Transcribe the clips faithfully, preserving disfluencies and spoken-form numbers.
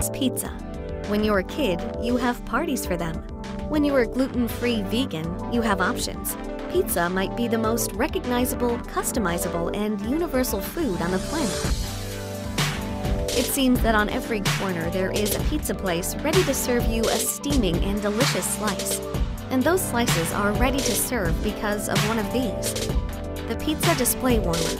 loves pizza. When you're a kid, you have parties for them. When you're a gluten-free vegan, you have options. Pizza might be the most recognizable, customizable, and universal food on the planet. It seems that on every corner there is a pizza place ready to serve you a steaming and delicious slice. And those slices are ready to serve because of one of these: the Pizza Display Warmer.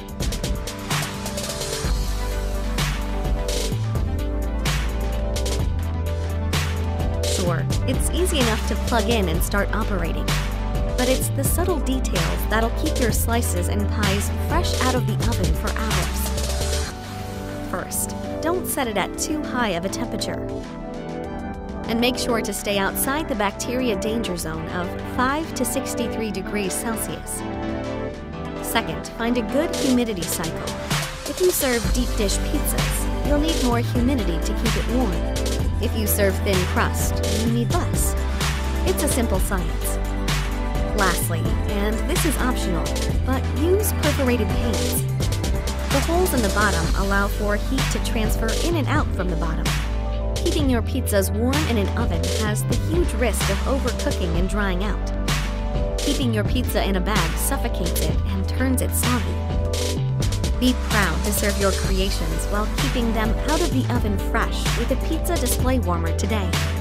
Sure, it's easy enough to plug in and start operating. But it's the subtle details that'll keep your slices and pies fresh out of the oven for hours. First, don't set it at too high of a temperature. And make sure to stay outside the bacteria danger zone of five to sixty-three degrees Celsius. Second, find a good humidity cycle. If you serve deep dish pizzas, you'll need more humidity to keep it warm. If you serve thin crust, you need less. It's a simple science. Lastly, and this is optional, but use perforated pans. The holes in the bottom allow for heat to transfer in and out from the bottom. Keeping your pizzas warm in an oven has the huge risk of overcooking and drying out. Keeping your pizza in a bag suffocates it and turns it soggy. Be proud to serve your creations while keeping them out of the oven fresh with a Pizza Display Warmer today.